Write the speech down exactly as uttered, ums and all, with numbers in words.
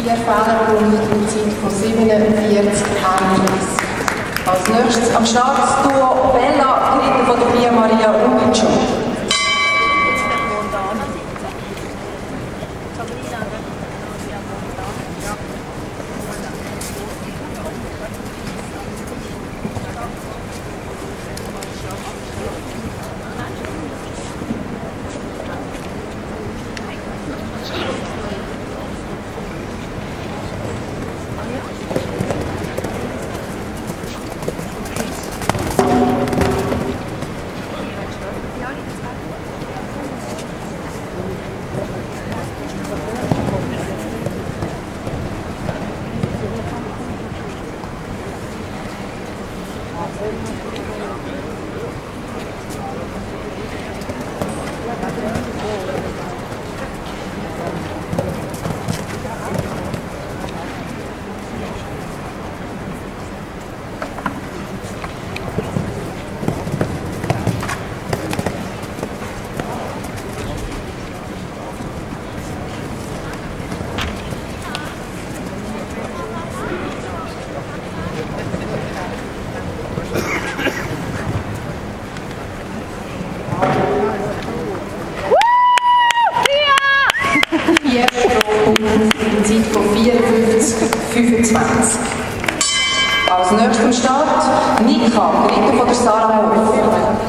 vier Fehlerpunkte in Zeit von siebenundvierzig einunddreißig. Als nächstes am Start das Duo Bella, geritten von der Pia Maria Rubicio. In Zeit von vierundfünfzig fünfundzwanzig. Als nächstes Start Nika, geritten von der Sarah Wolf.